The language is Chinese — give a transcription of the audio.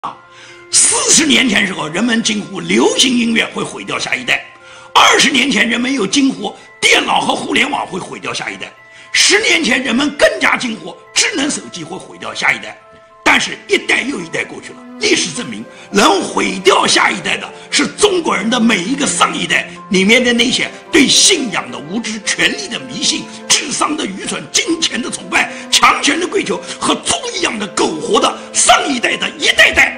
40年前时候，人们惊呼流行音乐会毁掉下一代；20年前，人们又惊呼电脑和互联网会毁掉下一代；10年前，人们更加惊呼智能手机会毁掉下一代。但是，一代又一代过去了，历史证明，能毁掉下一代的是中国人的每一个上一代里面的那些对信仰的无知、权力的迷信、智商的愚蠢、金钱的崇拜、强权的追求和猪一样的苟活的上一代的一代代。